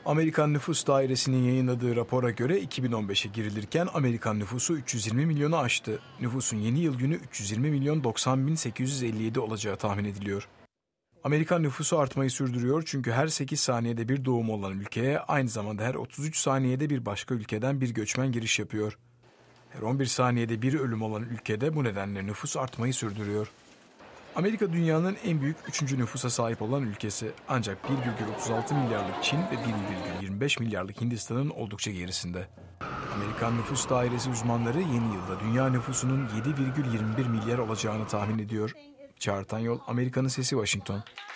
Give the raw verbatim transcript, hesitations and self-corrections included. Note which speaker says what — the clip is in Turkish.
Speaker 1: Amerikan Nüfus Dairesi'nin yayınladığı rapora göre iki bin on beşe girilirken Amerikan nüfusu üç yüz yirmi milyonu aştı. Nüfusun yeni yıl günü üç yüz yirmi milyon doksan bin sekiz yüz elli yedi olacağı tahmin ediliyor. Amerikan nüfusu artmayı sürdürüyor çünkü her sekiz saniyede bir doğum olan ülkeye aynı zamanda her otuz üç saniyede bir başka ülkeden bir göçmen giriş yapıyor. Her on bir saniyede bir ölüm olan ülkede bu nedenle nüfus artmayı sürdürüyor. Amerika dünyanın en büyük üçüncü nüfusa sahip olan ülkesi. Ancak bir virgül otuz altı milyarlık Çin ve bir virgül yirmi beş milyarlık Hindistan'ın oldukça gerisinde. Amerikan Nüfus Dairesi uzmanları yeni yılda dünya nüfusunun yedi virgül yirmi bir milyar olacağını tahmin ediyor. Çağrı Tanyol, Amerika'nın Sesi, Washington.